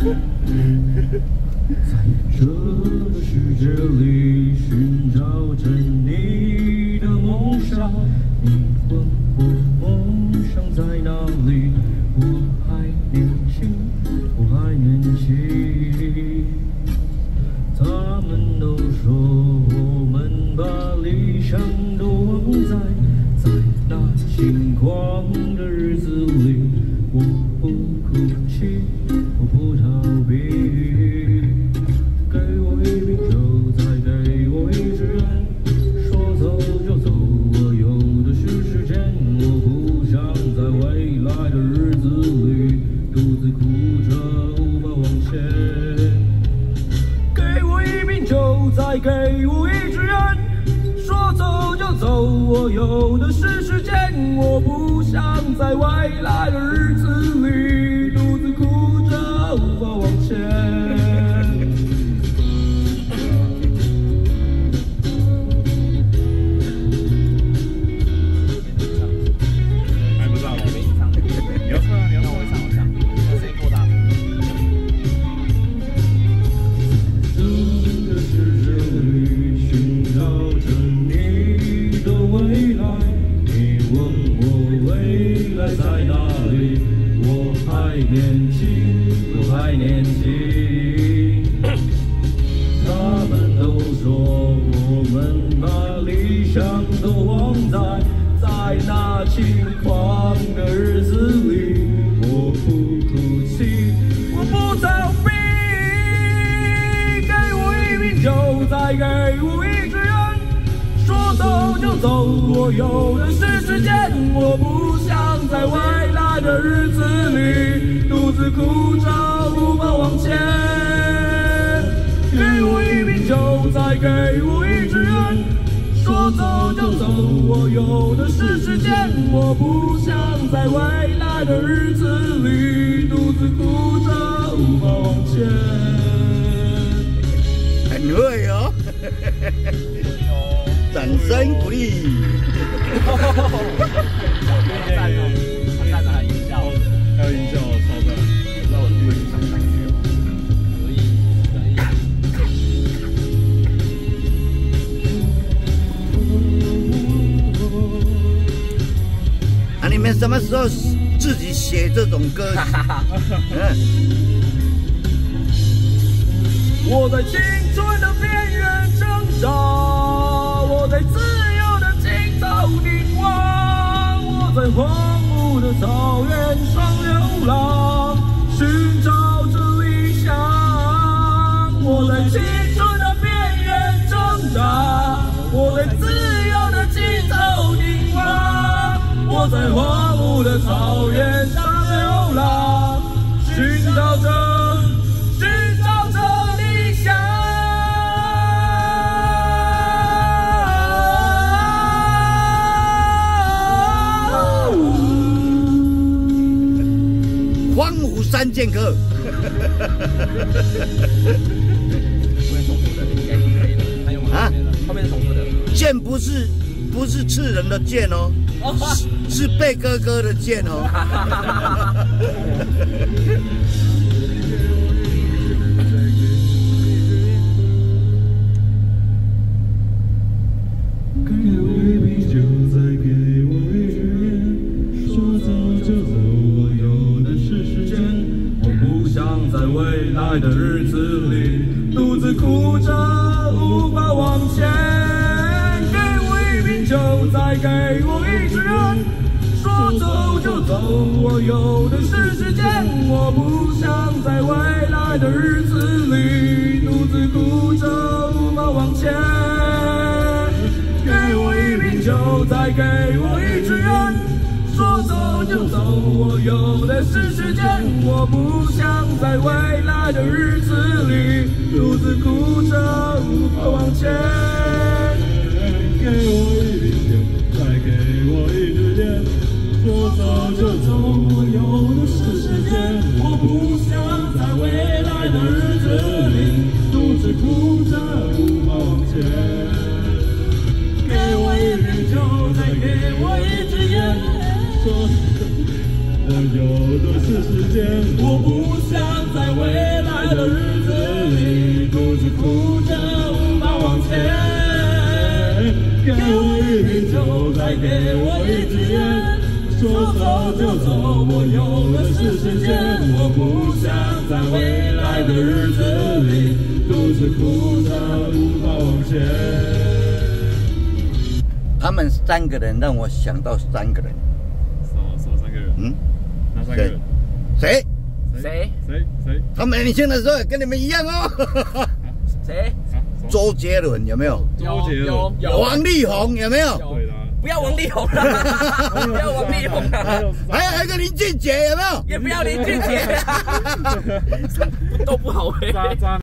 在这个世界里寻找着你的梦想，你问我梦想在哪里？我还年轻，我还年轻。他们都说我们把理想都忘在那轻狂的日子里。我不哭泣，我不逃避。给我一瓶酒，再给我一支烟，说走就走，我有的是时间。我不想在未来的日子里独自哭着无法往前。给我一瓶酒，再给我一支烟，说走就走，我有的是时间。我不想在未来的日子里独自哭着无法往前。年轻，我还年轻。他们都说我们把理想都忘在那轻狂的日子里。我不哭泣，我不逃避。给我一瓶酒，再给我一支烟，说走就走，我有的是时间。我不想在未来的日子里独自哭着无法往前。给我一瓶酒，再给我一支烟，说走就走，我有的是时间。我不想在未来的日子里独自哭着无法往前。 很会哦，掌声鼓励。 赞哦，他赞的还有音效， 还有音效，超赞。 那我去上上去哦。可以。 啊，你们什么时候自己写这种歌？ 我在青春的边缘挣扎，我在自由的尽头凝望，我在荒芜的草原上流浪，寻找着理想。我在青春的边缘挣扎，我在自由的尽头凝望，我在荒芜的草原上流浪，寻找着理想。 荒芜三剑客。啊？ 后面是重复的。 剑不是刺人的剑哦，是贝哥哥的剑哦。 给我一瓶酒，再给我一支烟，说走就走，我有的是时间。我不想在未来的日子里独自哭着无法往前。给我一瓶酒，再给我一支烟，说走就走，我有的是时间。我不想在未来的日子里独自哭着无法往前。给我一瓶酒，再给我一支烟，说走就走，我有的是时间。我不想在未来的日子里独自哭着无法往前。给我一瓶酒，再给我一支烟，说走就走，我有的是时间。我不想在未来的日子里独自哭着无法往前。给我一瓶酒，再给我一支烟，说我有的是时间。我不想在未来的日子里，独自哭着无法往前。给我一瓶酒，再给我一支烟。说走就走，我有的是时间。我不想在未来的日子里，独自哭着无法往前。 他们3个人让我想到3个人。 什么3个人？ 哪3个人？ 谁？他们年轻的时候也跟你们一样哦。 谁？ 周杰伦有没有？ 有。 王力宏有没有？ 对的。 不要王力宏了，不要王力宏了。 还有一个林俊杰有没有？ 也不要林俊杰，都不好哎。